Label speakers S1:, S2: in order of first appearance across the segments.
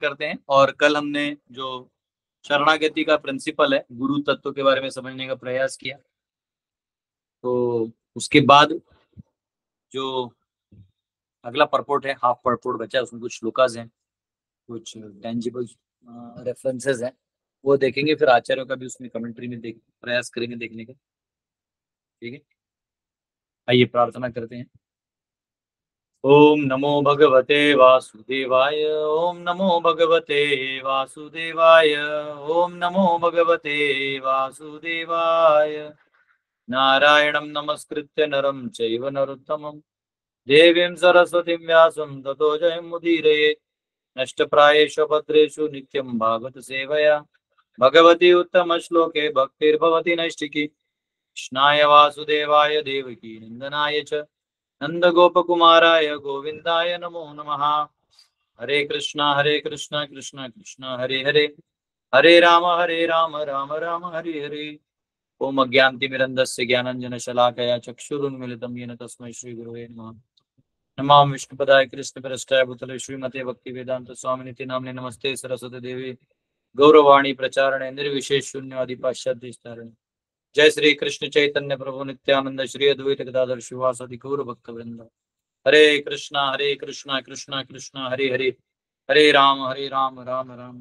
S1: करते हैं। और कल हमने जो शरणागति का प्रिंसिपल है, गुरु तत्व के बारे में समझने का प्रयास किया। तो उसके बाद जो अगला परपोर्ट है, हाफ परपोर्ट बचा है, उसमें कुछ श्लोकास हैं, कुछ टेंजिबल रेफरेंसेस हैं, वो देखेंगे। फिर आचार्यों का भी उसमें कमेंट्री में प्रयास करेंगे देखने का। ठीक है, आइए प्रार्थना करते हैं। ओम नमो भगवते वासुदेवाय। ओम नमो भगवते वासुदेवाय। ओम नमो भगवते वासुदेवाय। नारायणं नमस्कृत्य नरं चैव नरोत्तमं देवीं सरस्वतीं व्यासं ततो जयमुदीरये। नष्टप्रायेषु भद्रेषु नित्यं भागवत सेवया भगवती उत्तम श्लोके भक्तिर्भवति नैष्टिकी। कृष्णाय वासुदेवाय देवकी नंदनाय च नंदगोपकुमाराय गोविंदाय नमो नमः। हरे कृष्णा कृष्णा कृष्णा हरे हरे, हरे राम राम राम हरे हरे। ओम अज्ञानतिमिरन्धस्य ज्ञानाञ्जनशलाकया चक्षुरुन्मिलितं येन तस्मै श्रीगुरवे नमः। नमां विष्णुपदाय कृष्णप्रेष्ठाय भूतले श्रीमते भक्तिवेदांत स्वामिनिति नाम्ने नमस्ते सरस्वती देवी गौरवाणी प्रचारणे निर्विशेष शून्यवादी पाश्चात्य स्थारणे। जय श्री कृष्ण चैतन्य प्रभु नित्यानंद श्री अद्वैत गदाधर शिवासादि गौर भक्त वृंद। हरे कृष्णा कृष्णा कृष्णा हरे हरे, हरे राम राम राम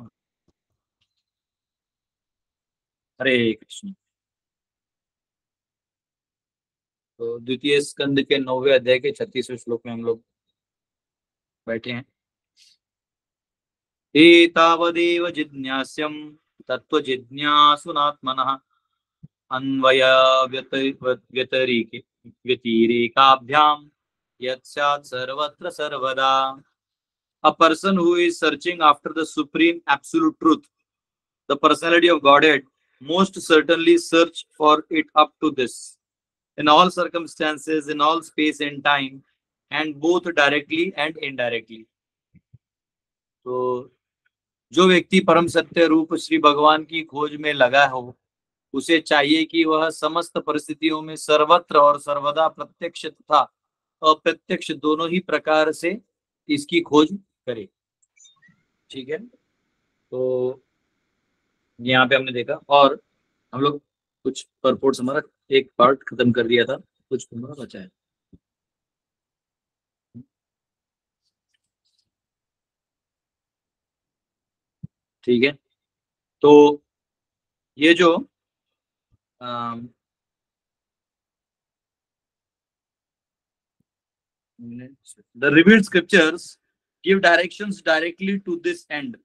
S1: हरे कृष्ण। तो द्वितीय स्कंद के 9वें अध्याय के 36वें श्लोक में हम लोग बैठे हैं। एतावदेव जिज्ञास्यं तत्व जिज्ञासुनात्मनः अन्वय व्यतिरेकाभ्याम यत् स्यात् सर्वत्र सर्वदा। A person who is searching after the supreme absolute truth, the personality of Godhead, most certainly search for it up to this, in all circumstances, in all space and time, and both directly and indirectly. तो जो व्यक्ति परम सत्य रूप श्री भगवान की खोज में लगा हो, उसे चाहिए कि वह समस्त परिस्थितियों में सर्वत्र और सर्वदा प्रत्यक्ष तथा अप्रत्यक्ष दोनों ही प्रकार से इसकी खोज करे। ठीक है, तो यहाँ पे हमने देखा और हम लोग कुछ परपोर्ट्स, हमारा एक पार्ट खत्म कर दिया था, कुछ हमारा बचा है। ठीक है, तो ये जो the revealed scriptures give directions directly to this end.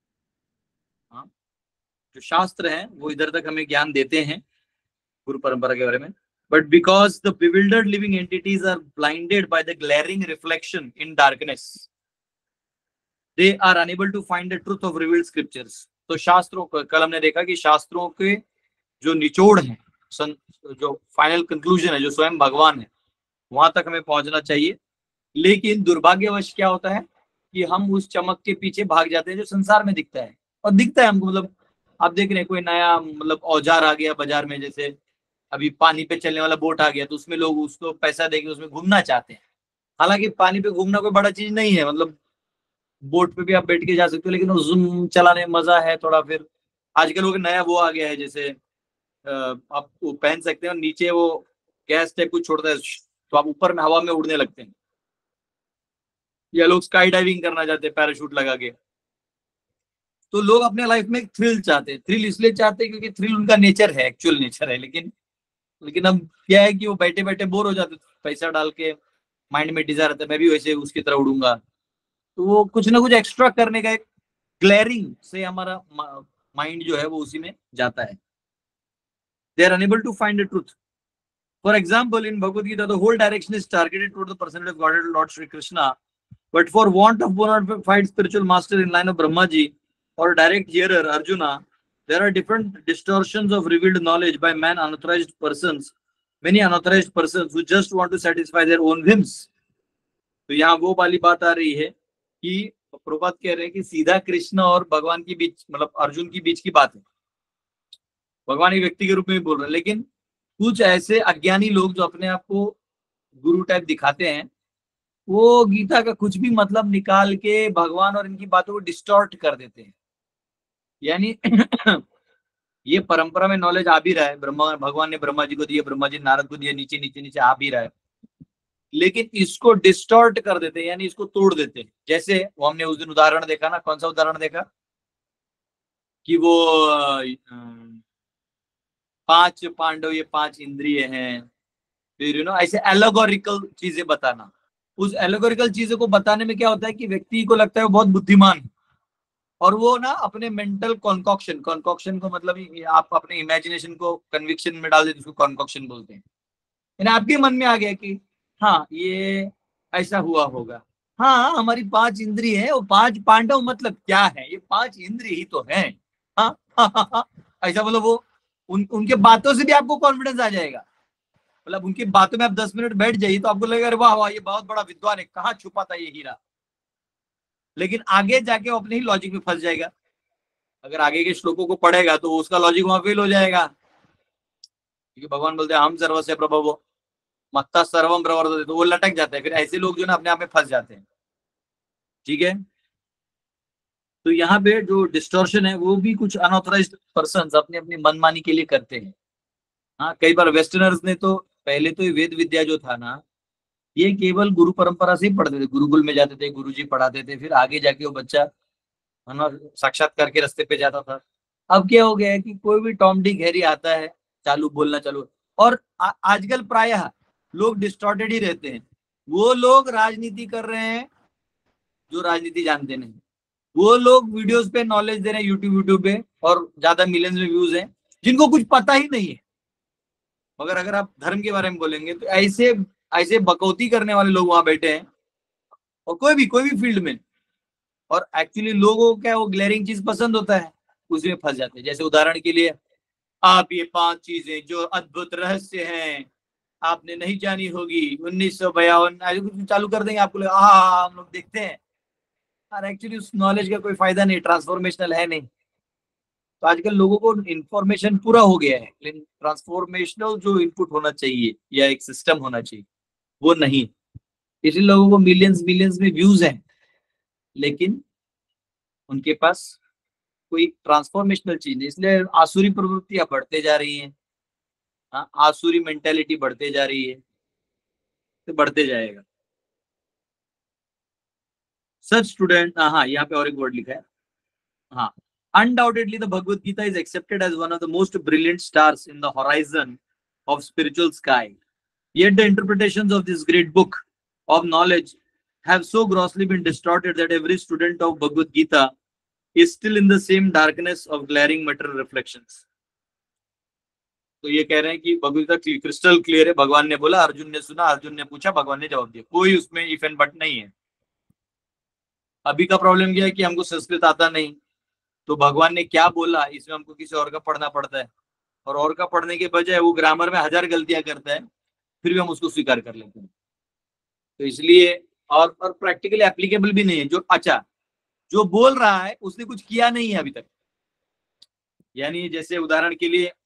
S1: हाँ, जो शास्त्र हैं वो इधर तक हमें ज्ञान देते हैं गुरु परंपरा के बारे में। But because the bewildered living entities are blinded by the glaring reflection in darkness, they are unable to find the truth of revealed scriptures. तो शास्त्रों को कल हमने देखा कि शास्त्रों के जो निचोड़ हैं, जो फाइनल कंक्लूजन है, जो स्वयं भगवान है, वहां तक हमें पहुंचना चाहिए। लेकिन दुर्भाग्यवश क्या होता है कि हम उस चमक के पीछे भाग जाते हैं जो संसार में दिखता है, और दिखता है हमको, मतलब आप देख रहे हैं कोई नया मतलब औजार आ गया बाजार में, जैसे अभी पानी पे चलने वाला बोट आ गया, तो उसमें लोग उसको पैसा देके उसमें घूमना चाहते हैं। हालांकि पानी पे घूमना कोई बड़ा चीज नहीं है, मतलब बोट पे भी आप बैठ के जा सकते हो, लेकिन वो जूम चलाने में मजा है थोड़ा। फिर आजकल वो नया वो आ गया है, जैसे आप वो पहन सकते हैं और नीचे वो गैस टाइप कुछ छोड़ता है, तो आप ऊपर में हवा में उड़ने लगते हैं। या लोग स्काई डाइविंग करना चाहते हैं पैराशूट लगा के। तो लोग अपने लाइफ में थ्रिल चाहते हैं। थ्रिल इसलिए चाहते हैं क्योंकि थ्रिल उनका नेचर है, एक्चुअल नेचर है। लेकिन लेकिन अब क्या है कि वो बैठे बैठे बोर हो जाते, पैसा डाल के माइंड में डिजायर आता है मैं भी वैसे उसकी तरह उड़ूंगा। तो वो कुछ ना कुछ एक्स्ट्रा करने का एक ग्लेरिंग से हमारा माइंड जो है वो उसी में जाता है। They are unable to find the truth. For example in Bhagavad Gita the whole direction is targeted toward the personality of God Lord Shri Krishna, but for want of bona fide spiritual master in line of Brahmaji or direct hearer Arjuna, there are different distortions of revealed knowledge by man unauthorized persons, many unauthorized persons who just want to satisfy their own whims. तो यहाँ वो वाली बात आ रही है कि प्रभुपाद कह रहे हैं कि सीधा कृष्ण और भगवान की बीच, मतलब अर्जुन की बीच की बात है। भगवान एक व्यक्ति के रूप में भी बोल रहे हैं, लेकिन कुछ ऐसे अज्ञानी लोग जो अपने आप को गुरु टाइप दिखाते हैं, वो गीता का कुछ भी मतलब निकाल के भगवान और इनकी बातों को डिस्टॉर्ट कर देते हैं। यानी ये परंपरा में नॉलेज आ भी रहा है, ब्रह्मा भगवान ने ब्रह्मा जी को दिया, ब्रह्मा जी नारद को दिया, नीचे नीचे नीचे आ भी रहा है, लेकिन इसको डिस्टॉर्ट कर देते हैं, यानी इसको तोड़ देते हैं। जैसे वो हमने उस दिन उदाहरण देखा ना, कौन सा उदाहरण देखा कि वो 5 पांडव, ये 5 इंद्रिय हैं, फिर ऐसे एलोगोरिकल चीजें बताना। उस एलोगोरिकल चीजों को बताने में क्या होता है कि व्यक्ति को लगता है वो बहुत बुद्धिमान है, और वो ना अपने मेंटल कॉन्कॉक्शन, कॉन्कॉक्शन को मतलब आप अपने इमेजिनेशन को कन्विक्शन में डाल देते, उसको कॉन्कॉक्शन बोलते हैं। यानी आपके मन में आ गया कि हाँ ये ऐसा हुआ होगा, हाँ हमारी 5 इंद्रिय है, वो 5 पांडव मतलब क्या है, ये 5 इंद्रिय ही तो है। हाँ, हाँ, हाँ, हाँ, ऐसा मतलब वो उनके बातों से भी आपको कॉन्फिडेंस आ जाएगा। मतलब उनकी बातों में आप 10 मिनट बैठ जाइए तो आपको लगेगा अरे वाह वाह ये बहुत बड़ा विद्वान है, कहाँ छुपा था ये हीरा। लेकिन आगे जाके वो अपने ही लॉजिक में फंस जाएगा। अगर आगे के श्लोकों को पढ़ेगा तो उसका लॉजिक वहां फेल हो जाएगा, क्योंकि भगवान बोलते हैं हम सर्वस्य प्रभवो मत्ता सर्वम प्रवर्तते, तो वो लटक जाता है। फिर ऐसे लोग जो ना अपने आप में फंस जाते हैं। ठीक है, तो यहाँ पे जो डिस्टॉर्शन है वो भी कुछ अनऑथराइज्ड पर्सन अपनी अपनी मनमानी के लिए करते हैं। हाँ, कई बार वेस्टर्नर्स ने तो पहले तो ये वेद विद्या जो था ना, ये केवल गुरु परंपरा से ही पढ़ते थे, गुरुकुल में जाते थे, गुरुजी पढ़ाते थे, फिर आगे जाके वो बच्चा है ना साक्षात्कार के रास्ते पे जाता था। अब क्या हो गया है कि कोई भी टॉम डिक हैरी आता है, चालू बोलना चालू। और आजकल प्रायः लोग डिस्टॉर्टेड ही रहते हैं। वो लोग राजनीति कर रहे हैं जो राजनीति जानते नहीं, वो लोग वीडियोस पे नॉलेज दे रहे हैं यूट्यूब पे, और ज्यादा मिलियंस में व्यूज हैं, जिनको कुछ पता ही नहीं है। मगर अगर आप धर्म के बारे में बोलेंगे तो ऐसे ऐसे बकौती करने वाले लोग वहां बैठे हैं, और कोई भी फील्ड में। और एक्चुअली लोगों को क्या वो ग्लेरिंग चीज पसंद होता है, उसमें फंस जाते हैं। जैसे उदाहरण के लिए, आप ये 5 चीजें जो अद्भुत रहस्य हैं आपने नहीं जानी होगी, 1952 ऐसे कुछ चालू कर देंगे, आपको लगेगा हाँ हम लोग देखते हैं। और एक्चुअली उस नॉलेज का कोई फायदा नहीं, ट्रांसफॉर्मेशनल है नहीं। तो आजकल लोगों को इंफॉर्मेशन पूरा हो गया है, लेकिन ट्रांसफॉर्मेशनल जो इनपुट होना चाहिए या एक सिस्टम होना चाहिए वो नहीं। इसलिए लोगों को मिलियंस मिलियंस में व्यूज हैं, लेकिन उनके पास कोई ट्रांसफॉर्मेशनल चीज नहीं। इसलिए आसुरी प्रवृत्तियां बढ़ते जा रही हैं। हाँ, आसुरी मेंटेलिटी बढ़ते जा रही है, तो बढ़ते जाएगा। सच स्टूडेंट, हाँ यहाँ पे और एक वर्ड लिखा है। हाँ, undoubtedly the Bhagavad Gita is accepted as one of the most brilliant stars in the horizon of spiritual sky. Yet the interpretations of this great book of knowledge have so grossly been distorted that every student of Bhagavad Gita is still in the same darkness of glaring material reflections. तो ये कह रहे हैं कि Bhagavad Gita crystal clear है। भगवान ने बोला, अर्जुन ने सुना, अर्जुन ने पूछा, भगवान ने जवाब दिया, कोई उसमें इफ एंड बट नहीं है। अभी का प्रॉब्लम क्या है कि हमको संस्कृत आता नहीं, तो भगवान ने क्या बोला इसमें हमको किसी और का पढ़ना पड़ता है, और का पढ़ने के बजाय वो ग्रामर में 1000 गलतियां करता है, फिर भी हम उसको स्वीकार कर लेते हैं। तो इसलिए और प्रैक्टिकली एप्लीकेबल भी नहीं है। जो अच्छा जो बोल रहा है उसने कुछ किया नहीं है अभी तक। यानी जैसे उदाहरण के लिए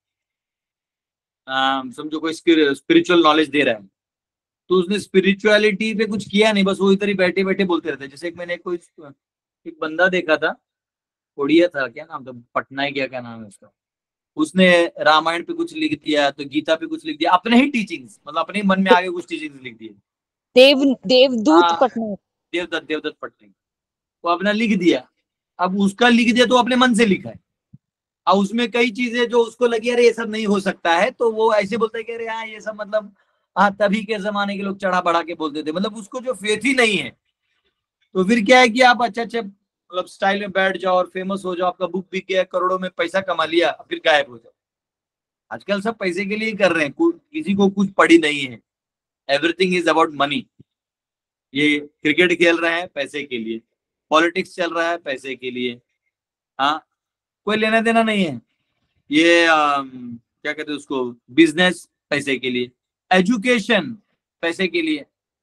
S1: समझो कोई स्पिरिचुअल नॉलेज दे रहा है, तो उसने स्पिरिचुअलिटी पे कुछ किया नहीं, बस वो इधर ही बैठे बैठे बोलते रहते हैं। जैसे मैंने कोई एक बंदा देखा था, उड़िया था, क्या नाम था, पटनायक क्या नाम है उसका, उसने रामायण पे कुछ लिख दिया, तो गीता पे कुछ लिख दिया, अपने ही टीचिंग्स, मतलब अपने ही मन में आगे कुछ टीचिंग्स लिख दिए।
S2: देवदूत पटनायक,
S1: देवदत्त पटनायक, वो अपना लिख दिया। अब उसका लिख दिया तो अपने मन से लिखा है, और उसमें कई चीजें जो उसको लगी अरे ये सब नहीं हो सकता है, तो वो ऐसे बोलता है कि अरे हाँ ये सब मतलब हाँ तभी के जमाने के लोग चढ़ा बढ़ा के बोलते थे, मतलब उसको जो फेथ ही नहीं है। तो फिर क्या है कि आप अच्छे अच्छे मतलब स्टाइल में बैठ जाओ और फेमस हो जाओ, आपका बुक बिक गया, करोड़ों में पैसा कमा लिया, फिर गायब हो जाओ। आजकल सब पैसे के लिए कर रहे हैं, किसी को कुछ पड़ी नहीं है। Everything is about money. ये क्रिकेट खेल रहे हैं पैसे के लिए, पॉलिटिक्स चल रहा है पैसे के लिए। हाँ, कोई लेना देना नहीं है। ये क्या कहते हैं उसको, बिजनेस पैसे के लिए, एजुकेशन पैसे के लिए,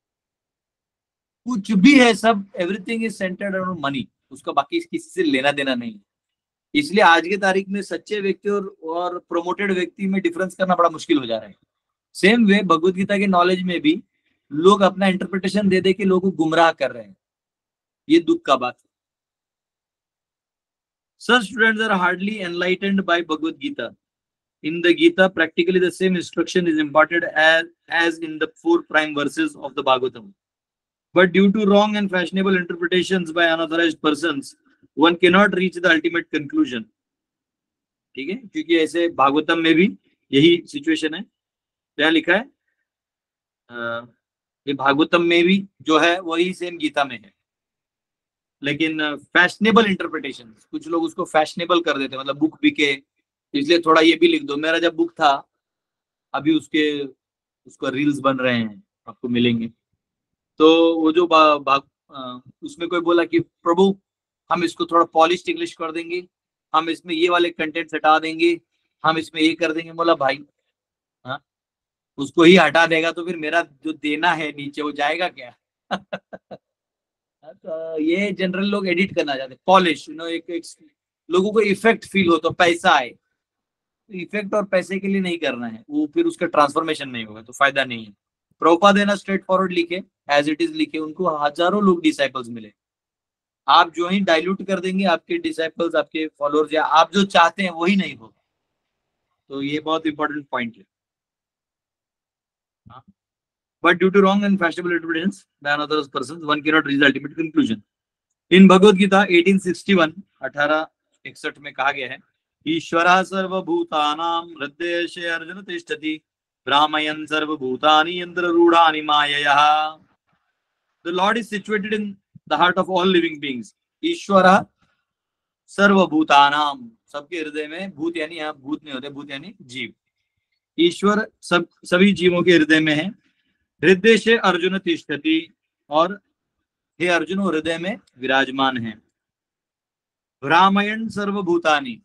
S1: कुछ भी है सब everything is centred around money. उसका बाकी किसी से लेना देना नहीं। इसलिए आज की तारीख में सच्चे व्यक्ति और प्रोमोटेड व्यक्ति में डिफरेंस करना बड़ा मुश्किल हो जा रहा है। सेम वे भगवत गीता के नॉलेज में भी लोग अपना इंटरप्रिटेशन दे दे के लोगों को गुमराह कर रहे हैं, ये दुख का बात है। Such students are hardly enlightened by Bhagavad Gita. In the Gita, practically the same instruction is imparted as in the 4 prime verses of the Bhagavatam. But due to wrong and fashionable interpretations by unauthorized persons, one cannot reach the ultimate conclusion. ठीक है, क्योंकि ऐसे भागवतम में भी यही situation है। क्या लिखा है? ये भागवतम में भी जो है वही सेम गीता में है, लेकिन फैशनेबल इंटरप्रिटेशन, कुछ लोग उसको फैशनेबल कर देते हैं, मतलब बुक बिके इसलिए थोड़ा ये भी लिख दो। मेरा जब बुक था, अभी उसको रील्स बन रहे हैं, आपको मिलेंगे। तो वो जो उसमें कोई बोला कि प्रभु हम इसको थोड़ा पॉलिश इंग्लिश कर देंगे, हम इसमें ये वाले कंटेंट हटा देंगे, हम इसमें ये कर देंगे। बोला भाई, हाँ, उसको ही हटा देगा तो फिर मेरा जो देना है नीचे वो जाएगा क्या? तो ये जनरल लोग एडिट करना चाहते हैं, पॉलिश, एक लोगों को इफेक्ट फील हो तो पैसा आए। इफेक्ट और पैसे के लिए नहीं करना है, वो फिर उसका ट्रांसफॉर्मेशन नहीं होगा तो फायदा नहीं है। प्रभुपाद देना स्ट्रेट फॉरवर्ड लिखे, एज इट इज लिखे, उनको हजारों लोग डिसाइपल्स मिले। आप जो ही डाइल्यूट कर देंगे, आपके डिसाइपल्स, आपके फॉलोअर्स, या आप जो चाहते हैं वही नहीं होगा। तो ये बहुत इंपॉर्टेंट पॉइंट है। But due to wrong and fashionable interpretations by another persons, one cannot reach the ultimate conclusion. In Bhagavad Gita 1861 1861 में कहा गया है, ईश्वरः सर्वभूतानां हृदयेशे अर्जुन तिष्ठति भ्रामयन् सर्वभूतानि यन्त्ररूढानि मायया. The Lord is situated in the heart of all living beings. ईश्वरः सर्वभूतानां, सबके हृदय में, भूत यानी यहाँ भूत नहीं होते, भूत यानी जीव। ईश्वर सभी जीवों के हृदय में है। हृदय से अर्जुन तिष्ठति, और हे अर्जुन हृदय में विराजमान है। भ्रामयन् सर्वभूतानि,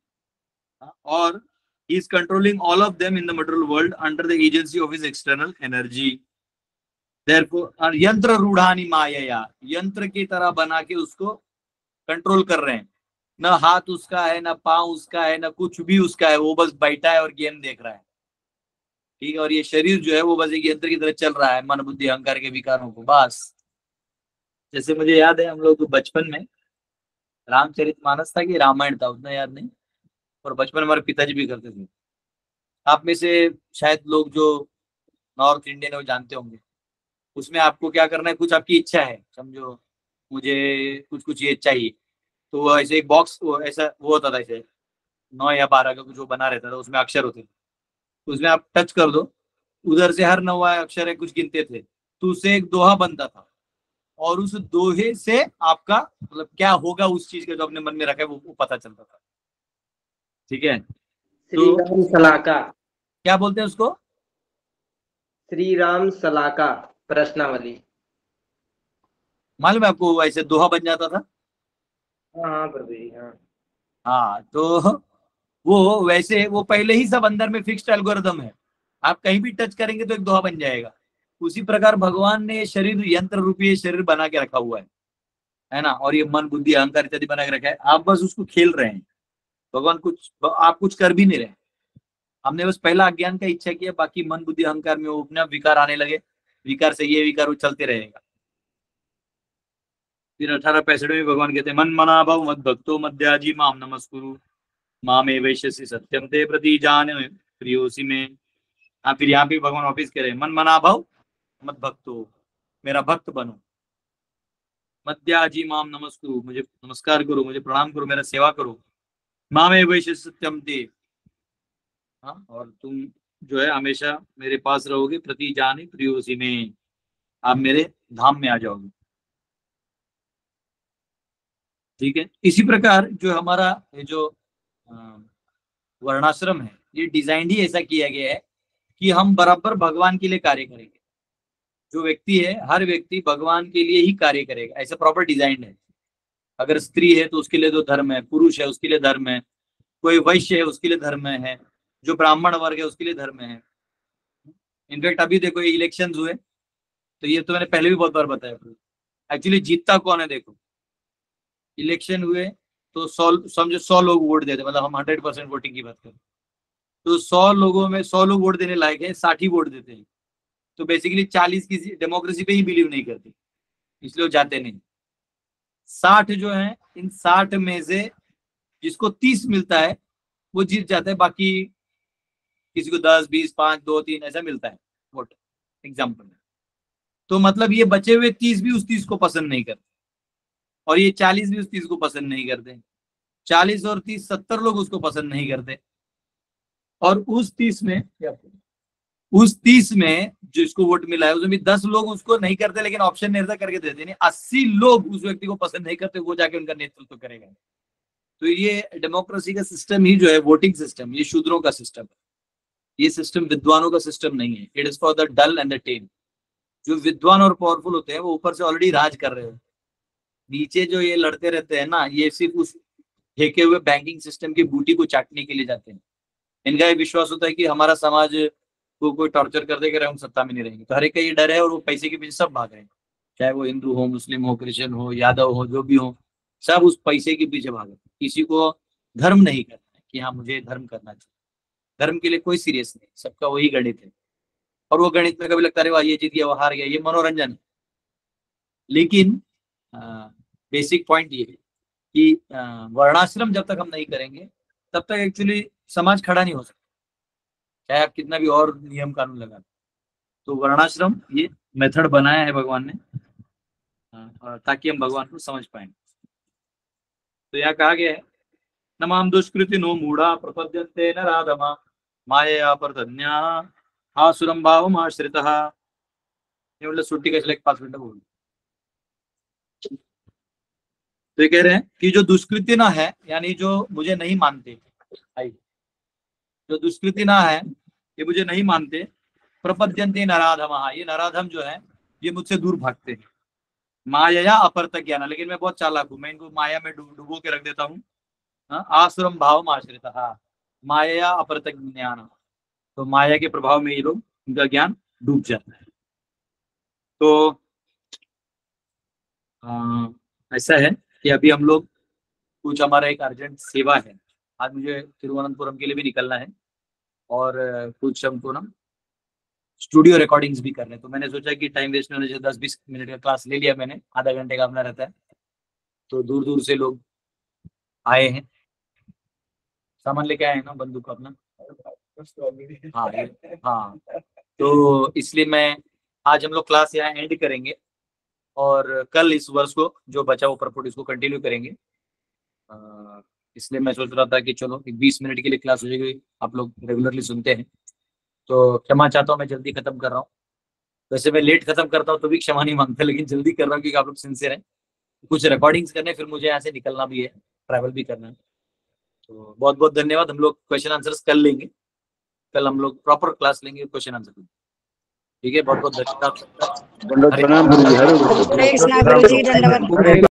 S1: और he is controlling all of them in the material world under the agency of his external energy. Therefore, यंत्र रूढ़ानि मायया, यंत्र की तरह बना के उसको कंट्रोल कर रहे हैं। न हाथ उसका है, न पांव उसका है, न कुछ भी उसका है, वो बस बैठा है और गेम देख रहा है। ठीक है, और ये शरीर जो है वो बस एक यंत्र की तरह चल रहा है, मन बुद्धि अहंकार के विकारों को बस। जैसे मुझे याद है, हम लोग बचपन में रामचरितमानस था कि रामायण था, उतना याद नहीं, और बचपन हमारे पिताजी भी करते थे। आप में से शायद लोग जो नॉर्थ इंडियन है वो जानते होंगे। उसमें आपको क्या करना है, कुछ आपकी इच्छा है, समझो मुझे कुछ ये चाहिए, तो वो ऐसे एक बॉक्स, ऐसा वो होता था, ऐसे 9 या 12 का कुछ वो बना रहता था, उसमें अक्षर होते थे। उसमें आप टच कर दो, उधर से हर 9वां अक्षर है कुछ गिनते थे, तो उससे एक दोहा बनता था, और उस दोहे से आपका मतलब क्या होगा उस चीज का जो आपने मन में रखा है वो पता चलता था। ठीक है,
S3: श्री राम सलाका,
S1: क्या बोलते हैं उसको?
S3: श्री राम सलाका प्रश्नावली।
S1: मालूम है आपको, ऐसे दोहा बन जाता था।
S3: हाँ प्रभु जी, हाँ
S1: हाँ, तो वो वैसे वो पहले ही सब अंदर में फिक्स्ड एल्गोरिथम है, आप कहीं भी टच करेंगे तो एक दोहा बन जाएगा। उसी प्रकार भगवान ने शरीर, यंत्र रूपी शरीर बना के रखा हुआ है ना, और ये मन बुद्धि अहंकार इत्यादि बना के रखा है, आप बस उसको खेल रहे हैं। भगवान आप कुछ कर भी नहीं रहे, हमने बस पहला अज्ञान का इच्छा किया, बाकी मन बुद्धि अहंकार में वो अपने विकार आने लगे, विकार से ये विकार वो चलते रहेगा। फिर 1865 में भगवान कहते हैं, मन मना भव मद भक्तो मध्याजी माम नमस्कुरु मामे वैश्यसि सत्यम ते प्रति जान प्रियोसी में। फिर यहाँ पे भगवान वापिस कह रहे हैं, मन मना भव मद भक्तो, मेरा भक्त बनो, मध्याजी माम नमस्कुरु, मुझे नमस्कार करो, मुझे प्रणाम करो, मेरा सेवा करो, मामे वैश्यसि सत्यम ते, हाँ, और तुम जो है हमेशा मेरे पास रहोगे, प्रति जाने प्रियोसी में, आप मेरे धाम में आ जाओगे। ठीक है, इसी प्रकार जो हमारा ये जो वर्णाश्रम है, ये डिजाइन ही ऐसा किया गया है कि हम बराबर भगवान के लिए कार्य करेंगे। जो व्यक्ति है, हर व्यक्ति भगवान के लिए ही कार्य करेगा, ऐसा प्रॉपर डिजाइन है। अगर स्त्री है तो उसके लिए तो धर्म है, पुरुष है उसके लिए धर्म है, कोई वैश्य है उसके लिए धर्म है, जो ब्राह्मण वर्ग है उसके लिए धर्म है। इनफैक्ट अभी देखो ये इलेक्शन हुए, तो ये तो मैंने पहले भी बहुत बार बताया, एक्चुअली जीतता कौन है। देखो इलेक्शन हुए तो 100 लोग वोट देते, मतलब हम 100% वोटिंग की बात करें तो 100 लोगों में 100 लोग वोट देने लायक है, 60 ही वोट देते हैं। तो बेसिकली 40 किसी डेमोक्रेसी पे ही बिलीव नहीं करते, इसलिए वो जाते नहीं। 60 जो है, इन 60 में से जिसको 30 मिलता है वो जीत जाता है, बाकी किसी को 10, 20, 5, 2, 3 ऐसा मिलता है वोट एग्जाम्पल। तो मतलब ये बचे हुए 30 भी उस 30 को पसंद नहीं करते, और ये 40 भी उस 30 को पसंद नहीं करते। 40 और 30 70 लोग उसको पसंद नहीं करते, और उस 30 में जिसको वोट मिला है उसमें भी 10 लोग उसको नहीं करते, लेकिन ऑप्शन निर्धार करके देते नहीं। 80 लोग उस व्यक्ति को पसंद नहीं करते, वो जाके उनका नेतृत्व करेगा। तो ये डेमोक्रेसी का सिस्टम ही जो है, वोटिंग सिस्टम, ये शूद्रों का सिस्टम है। ये सिस्टम विद्वानों का सिस्टम नहीं है। It is for the dull and the tame. जो विद्वान और पावरफुल होते हैं वो ऊपर से ऑलरेडी राज कर रहे हो, नीचे जो ये लड़ते रहते हैं ना, ये सिर्फ उस फेंके हुए बैंकिंग सिस्टम की बूटी को चाटने के लिए जाते हैं। इनका ये विश्वास होता है कि हमारा समाज को कोई टॉर्चर कर देगा, हम सत्ता में नहीं रहेंगे, तो हर एक का ये डर है, और वो पैसे के पीछे सब भाग रहे हैं। चाहे वो हिंदू हो, मुस्लिम हो, क्रिश्चियन हो, यादव हो, जो भी हो, सब उस पैसे के पीछे भाग रहे हैं। किसी को धर्म नहीं करना है कि हाँ मुझे धर्म करना चाहिए, धर्म के लिए कोई सीरियस नहीं, सबका वही गणित है। और वो गणित में कभी लगता है वाह ये जीत गया, वो हार गया, ये मनोरंजन है। लेकिन बेसिक पॉइंट ये है कि वर्णाश्रम जब तक हम नहीं करेंगे तब तक एक्चुअली समाज खड़ा नहीं हो सकता, चाहे आप कितना भी और नियम कानून लगा। तो वर्णाश्रम ये मेथड बनाया है भगवान ने, ताकि हम भगवान को समझ पाए। तो यहाँ कहा गया है, नमाम दुष्कृति नो मूढ़ा प्रपद्यन्ते नराधमा मायया परतन्या आसुरम भावम आश्रितः। ये मतलब छुट्टी का 5 मिनट बोल। तो ये कह रहे हैं कि जो दुष्कृति ना है, यानी जो मुझे नहीं मानते, जो दुष्कृति ना है, ये मुझे नहीं मानते, प्रपद्यन्ते नराधमा, ये नराधम जो है ये मुझसे दूर भागते हैं। माया अपरत ज्ञान, लेकिन मैं बहुत चालाक हूं, मैं इनको माया में डुबो के रख देता हूँ। आसुरम भाव आश्रितः माया अपरत ज्ञान, तो माया के प्रभाव में ये लोग, उनका ज्ञान डूब जाता है। तो ऐसा है कि अभी हम लोग कुछ, हमारा एक अर्जेंट सेवा है, आज मुझे तिरुवनंतपुरम के लिए भी निकलना है, और कुछ हमको ना स्टूडियो रिकॉर्डिंग्स भी करने। तो मैंने सोचा कि टाइम वेस्ट होने से 10-20 मिनट का क्लास ले लिया मैंने, आधा घंटे का अपना रहता है। तो दूर दूर से लोग आए हैं, सामान लेके आए हैं ना, बंदूक अपना। हाँ हाँ, तो इसलिए मैं आज हम लोग क्लास यहाँ एंड करेंगे, और कल इस वर्ष को जो बचा वो परपोर्ट इसको कंटिन्यू करेंगे। इसलिए मैं सोच रहा था कि चलो 20 मिनट के लिए क्लास हो जाएगी, आप लोग रेगुलरली सुनते हैं, तो क्षमा चाहता हूँ, मैं जल्दी खत्म कर रहा हूँ। वैसे मैं लेट खत्म करता हूँ तो भी क्षमा नहीं मांगता, लेकिन जल्दी कर रहा हूँ क्योंकि आप लोग सिंसियर हैं। कुछ रिकॉर्डिंग्स करने, फिर मुझे यहाँ से निकलना भी है, ट्रैवल भी करना है। तो बहुत बहुत धन्यवाद। हम लोग क्वेश्चन आंसर्स कर लेंगे, कल हम लोग प्रॉपर क्लास लेंगे, क्वेश्चन आंसर। ठीक है, बहुत बहुत धन्यवाद।
S2: हरे कृष्णा गुरुजी, दंडवत।